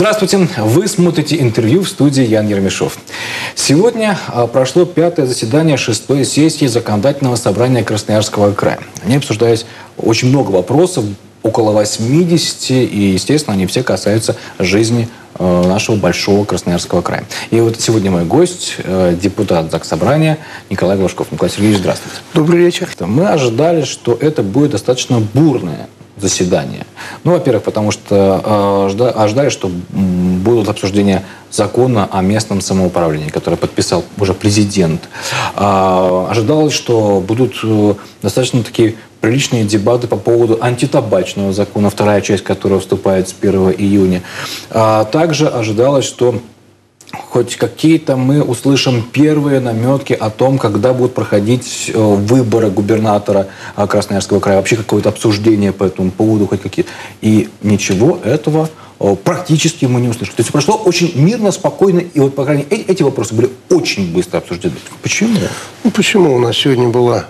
Здравствуйте! Вы смотрите интервью в студии Ян Ермешов. Сегодня прошло 5-е заседание 6-й сессии Законодательного собрания Красноярского края. Они обсуждались очень много вопросов, около 80, и, естественно, они все касаются жизни нашего большого Красноярского края. И вот сегодня мой гость, депутат Заксобрания Николай Глушков. Николай Сергеевич, здравствуйте. Добрый вечер. Мы ожидали, что это будет достаточно бурное заседание. Ну, во-первых, потому что ожидали, что будут обсуждения закона о местном самоуправлении, который подписал уже президент. Ожидалось, что будут достаточно такие приличные дебаты по поводу антитабачного закона, вторая часть которого вступает с 1 июня. Также ожидалось, что хоть какие-то мы услышим первые наметки о том, когда будут проходить выборы губернатора Красноярского края, вообще какое-то обсуждение по этому поводу, хоть какие-то. И ничего этого практически мы не услышали. То есть прошло очень мирно, спокойно, и вот, по крайней мере, эти вопросы были очень быстро обсуждены. Почему? Ну, почему у нас сегодня была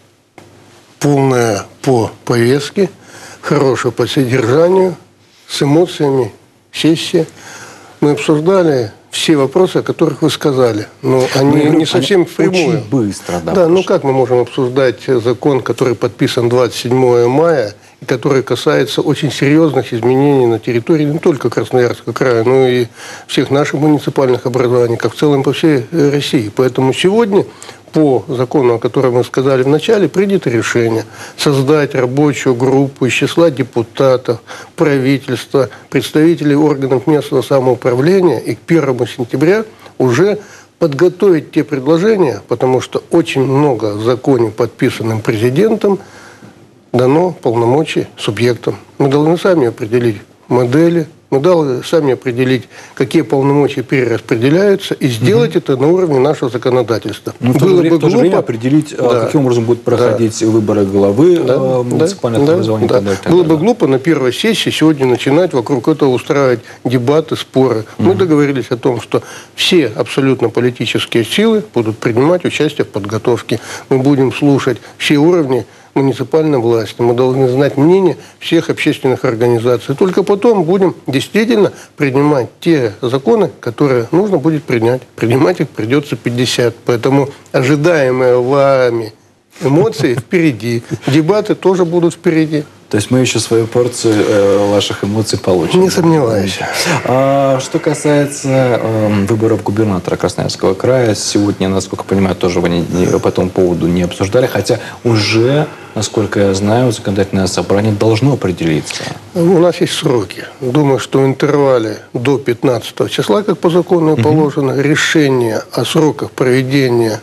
полная по повестке, хорошая по содержанию, с эмоциями, сессия. Мы обсуждали все вопросы, о которых вы сказали. Но они не совсем впрямую. Очень быстро, да. Да, ну как мы можем обсуждать закон, который подписан 27 мая, и который касается очень серьезных изменений на территории не только Красноярского края, но и всех наших муниципальных образований, как в целом по всей России. Поэтому сегодня по закону, о котором мы сказали в начале, принято решение создать рабочую группу из числа депутатов, правительства, представителей органов местного самоуправления и к 1 сентября уже подготовить те предложения, потому что очень много в законе, подписанным президентом, дано полномочий субъектам. Мы должны сами определить модели, мы должны сами определить, какие полномочия перераспределяются, и сделать это на уровне нашего законодательства. Ну, в то же время определить, каким образом будут проходить выборы главы муниципальных образований. Было бы глупо на первой сессии сегодня начинать вокруг этого устраивать дебаты, споры. Мы договорились о том, что все абсолютно политические силы будут принимать участие в подготовке. Мы будем слушать все уровни муниципальной власти. Мы должны знать мнение всех общественных организаций. Только потом будем действительно принимать те законы, которые нужно будет принять. Принимать их придется 50. Поэтому ожидаемые вами эмоции впереди. Дебаты тоже будут впереди. То есть мы еще свою порцию ваших эмоций получим. Не сомневаюсь. Что касается выборов губернатора Красноярского края, сегодня, насколько я понимаю, тоже вы по этому поводу не обсуждали, хотя уже, насколько я знаю, законодательное собрание должно определиться. У нас есть сроки. Думаю, что в интервале до 15 числа, как по закону и положено, решение о сроках проведения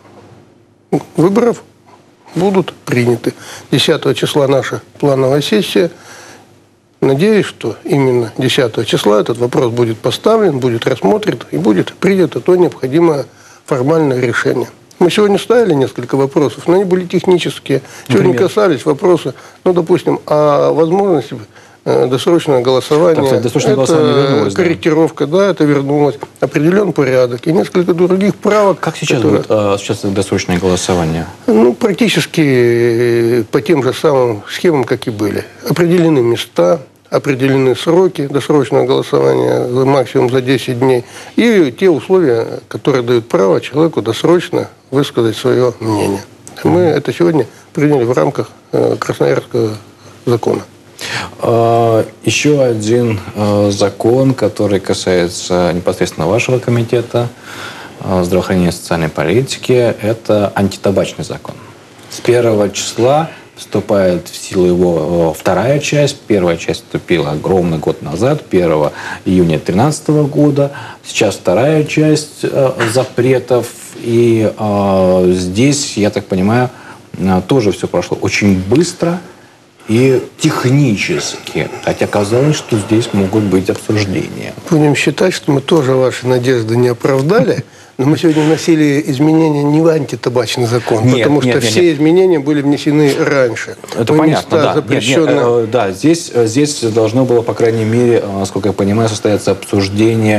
выборов будут приняты. 10 числа наша плановая сессия. Надеюсь, что именно 10 числа этот вопрос будет поставлен, будет рассмотрен и будет принято то необходимое формальное решение. Мы сегодня ставили несколько вопросов, но они были технические. Сегодня касались вопроса, ну, допустим, о возможности досрочное голосование. Так, досрочное голосование вернулось, корректировка, да, это вернулось. Определен порядок и несколько других правок. Как сейчас будет досрочное голосование? Ну, практически по тем же самым схемам, как и были. Определены места, определены сроки досрочного голосования, максимум за 10 дней. И те условия, которые дают право человеку досрочно высказать свое мнение. Мы это сегодня приняли в рамках Красноярского закона. Еще один закон, который касается непосредственно вашего комитета здравоохранения и социальной политики, это антитабачный закон. С 1 числа вступает в силу его вторая часть. Первая часть вступила ровно год назад, 1 июня 2013 года. Сейчас вторая часть запретов. И здесь, я так понимаю, тоже все прошло очень быстро и технически. Хотя казалось, что здесь могут быть обсуждения. Будем считать, что мы тоже ваши надежды не оправдали. Но мы сегодня вносили изменения не в антитабачный закон, потому что все изменения были внесены раньше. Это понятно, да. Да, здесь должно было, по крайней мере, насколько я понимаю, состояться обсуждение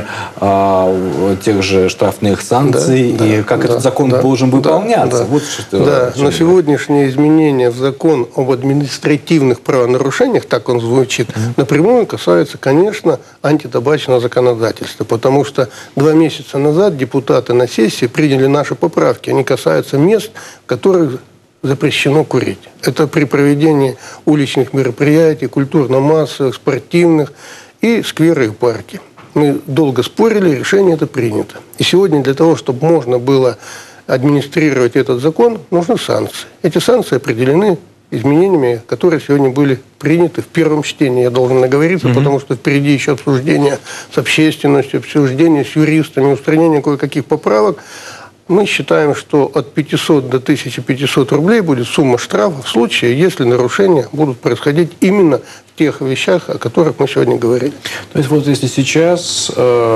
тех же штрафных санкций и как этот закон должен выполняться. Но сегодняшние изменения в закон об административных правонарушениях, так он звучит, напрямую касаются, конечно, антитабачного законодательства, потому что 2 месяца назад депутаты на сессии приняли наши поправки. Они касаются мест, в которых запрещено курить. Это при проведении уличных мероприятий, культурно-массовых, спортивных и скверы и парки. Мы долго спорили, решение это принято. И сегодня для того, чтобы можно было администрировать этот закон, нужны санкции. Эти санкции определены изменениями, которые сегодня были приняты в первом чтении. Я должен наговориться, потому что впереди еще обсуждение с общественностью, обсуждение с юристами, устранение кое-каких поправок. Мы считаем, что от 500 до 1500 рублей будет сумма штрафа в случае, если нарушения будут происходить именно в тех вещах, о которых мы сегодня говорили. То есть вот если сейчас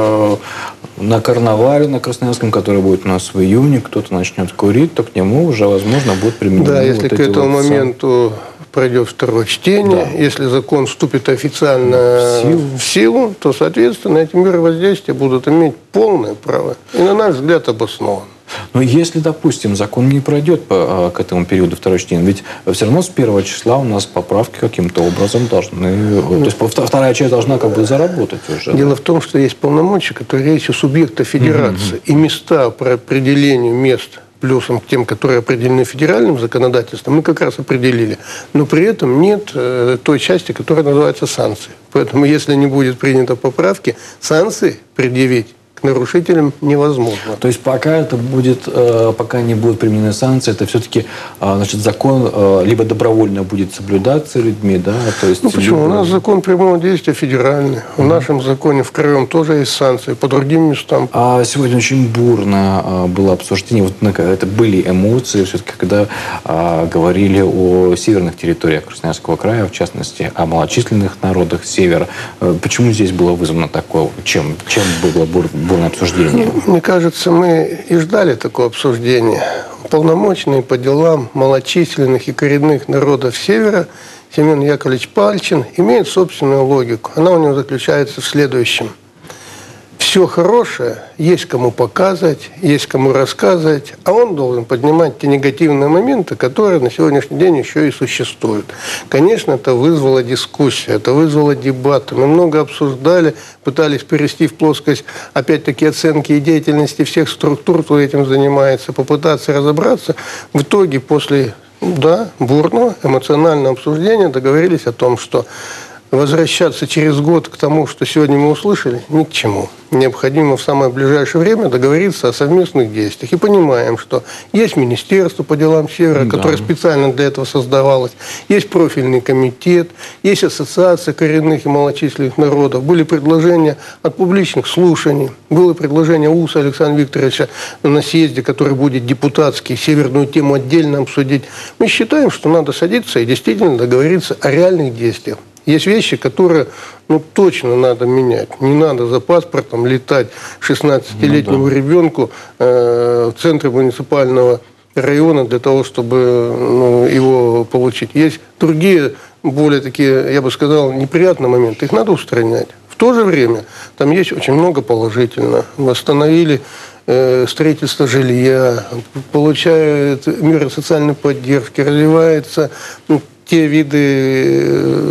на карнавале, на Красноярском, который будет у нас в июне, кто-то начнет курить, то к нему уже, возможно, будет применены да, если к этому моменту пройдет второе чтение, если закон вступит официально в силу, то, соответственно, эти меры воздействия будут иметь полное право и, на наш взгляд, обоснованно. Но если, допустим, закон не пройдет к этому периоду второго чтения, ведь все равно с 1 числа у нас поправки каким-то образом должны... То есть вторая часть должна как бы заработать уже. Дело в том, что есть полномочия, которые есть у субъекта федерации. И места по определению мест плюсом к тем, которые определены федеральным законодательством, мы как раз определили. Но при этом нет той части, которая называется санкции. Поэтому, если не будет принято поправки, санкции предъявить к нарушителям невозможно. То есть пока это будет, пока не будут применены санкции, это все-таки, значит, закон либо добровольно будет соблюдаться людьми, да? То есть, ну почему? У нас закон прямого действия федеральный. В нашем законе в краевом тоже есть санкции, по другим местам. А сегодня очень бурно было обсуждение, вот это были эмоции, все-таки, когда говорили о северных территориях Красноярского края, в частности, о малочисленных народах севера. Почему здесь было вызвано такое? Чем было бурное обсуждение? Мне кажется, мы и ждали такого обсуждения. Уполномоченный по делам малочисленных и коренных народов Севера Семен Яковлевич Пальчин имеет собственную логику. Она у него заключается в следующем. Все хорошее есть кому показывать, есть кому рассказывать, а он должен поднимать те негативные моменты, которые на сегодняшний день еще и существуют. Конечно, это вызвало дискуссию, это вызвало дебаты. Мы много обсуждали, пытались перевести в плоскость, опять-таки, оценки и деятельности всех структур, кто этим занимается, попытаться разобраться. В итоге, после бурного эмоционального обсуждения договорились о том, что возвращаться через год к тому, что сегодня мы услышали, ни к чему. Необходимо в самое ближайшее время договориться о совместных действиях. И понимаем, что есть Министерство по делам Севера, которое специально для этого создавалось, есть профильный комитет, есть Ассоциация коренных и малочисленных народов. Были предложения от публичных слушаний, было предложение УСа Александра Викторовича на съезде, который будет депутатский, северную тему отдельно обсудить. Мы считаем, что надо садиться и действительно договориться о реальных действиях. Есть вещи, которые точно надо менять. Не надо за паспортом летать 16-летнему ребенку в центре муниципального района для того, чтобы его получить. Есть другие, более такие, я бы сказал, неприятные моменты. Их надо устранять. В то же время там есть очень много положительного. Восстановили строительство жилья, получают меры социальной поддержки, развиваются те виды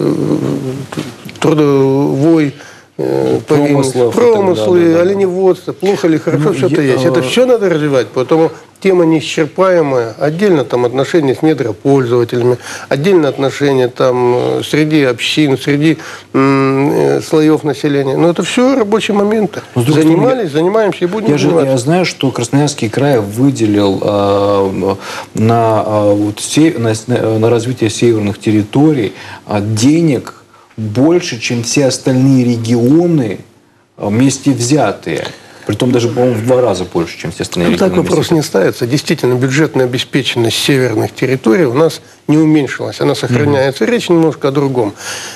трудовой промыслы, оленеводство, плохо или хорошо, все это есть. Это все надо развивать, поэтому тема неисчерпаемая. Отдельно там отношения с недропользователями, отдельно отношения там среди общин, среди слоев населения. Но это все рабочие моменты. Занимаемся и будем заниматься. Я знаю, что Красноярский край выделил на развитие северных территорий денег больше, чем все остальные регионы вместе взятые. Притом даже, по-моему, в 2 раза больше, чем все остальные регионы. Так вопрос не ставится. Действительно, бюджетная обеспеченность северных территорий у нас не уменьшилась. Она сохраняется. Речь немножко о другом.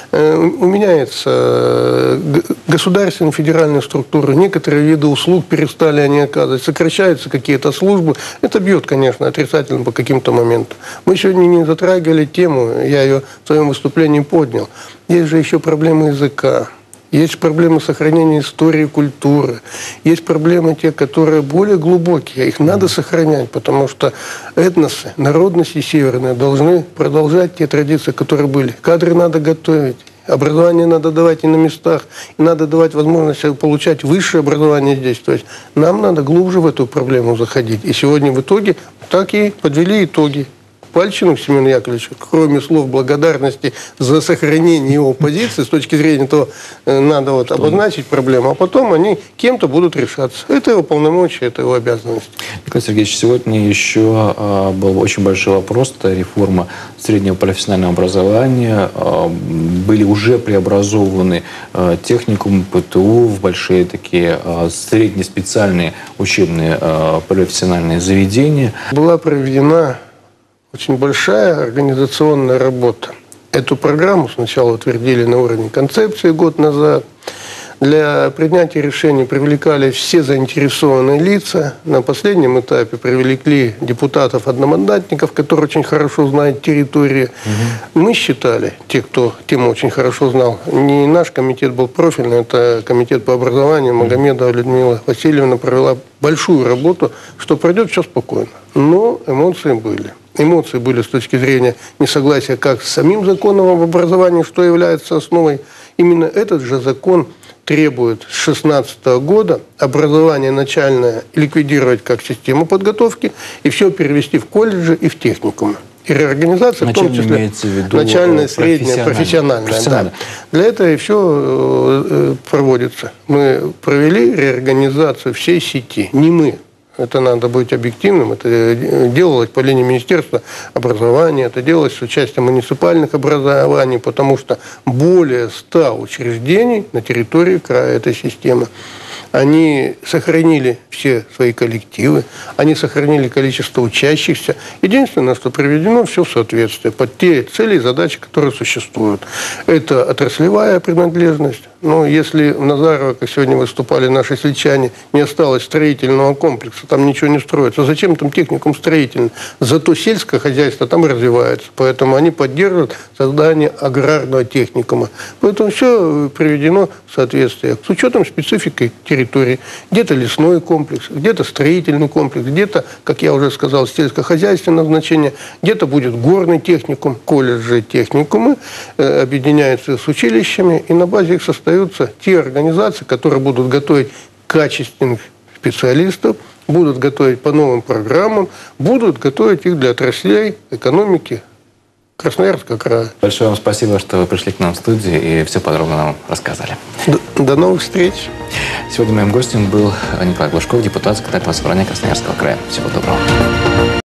Уменяется государственная федеральная структура. Некоторые виды услуг перестали они оказывать. Сокращаются какие-то службы. Это бьет, конечно, отрицательно по каким-то моментам. Мы сегодня не затрагивали тему, я ее в своем выступлении поднял. Есть же еще проблемы языка. Есть проблемы сохранения истории, культуры. Есть проблемы те, которые более глубокие. Их надо сохранять, потому что этносы, народности северные должны продолжать те традиции, которые были. Кадры надо готовить. Образование надо давать и на местах. И надо давать возможность получать высшее образование здесь. То есть нам надо глубже в эту проблему заходить. И сегодня в итоге так и подвели итоги. Пальчину Семену Яковлевичу, кроме слов благодарности за сохранение его позиции, с точки зрения того, надо вот обозначить проблему, а потом они кем-то будут решаться. Это его полномочия, это его обязанность. Николай Сергеевич, сегодня еще был очень большой вопрос, это реформа среднего профессионального образования. Были уже преобразованы техникумы, ПТУ в большие такие среднеспециальные учебные профессиональные заведения. Была проведена очень большая организационная работа. Эту программу сначала утвердили на уровне концепции год назад. Для принятия решений привлекали все заинтересованные лица. На последнем этапе привлекли депутатов-одномандатников, которые очень хорошо знают территорию. Мы считали, те, кто тему очень хорошо знал, не наш комитет был профильный, это комитет по образованию. Магомедова Людмила Васильевна провела большую работу, что пройдет все спокойно. Но эмоции были. Эмоции были с точки зрения несогласия как с самим законом об образовании, что является основой. Именно этот же закон требует с 2016 года образование начальное ликвидировать как систему подготовки и все перевести в колледжи и в техникумы. И реорганизация, в том числе начальная, средняя, профессиональная. Да. Для этого и все проводится. Мы провели реорганизацию всей сети. Не мы. Это надо быть объективным. Это делалось по линии Министерства образования, это делалось с участием муниципальных образований, потому что более 100 учреждений на территории края этой системы. Они сохранили все свои коллективы, они сохранили количество учащихся. Единственное, что приведено все в соответствие под те цели и задачи, которые существуют. Это отраслевая принадлежность. Но если в Назарово, как сегодня выступали наши сельчане, не осталось строительного комплекса, там ничего не строится, зачем там техникум строительный? Зато сельское хозяйство там развивается. Поэтому они поддерживают создание аграрного техникума. Поэтому все приведено в соответствие с учетом специфики территории. Где-то лесной комплекс, где-то строительный комплекс, где-то, как я уже сказал, сельскохозяйственное значение, где-то будет горный техникум, колледжи, техникумы объединяются с училищами, и на базе их состоят те организации, которые будут готовить качественных специалистов, будут готовить по новым программам, будут готовить их для отраслей экономики Красноярского края. Большое вам спасибо, что вы пришли к нам в студию и все подробно нам рассказали. До новых встреч. Сегодня моим гостем был Николай Глушков, депутат Законодательного собрания Красноярского края. Всего доброго.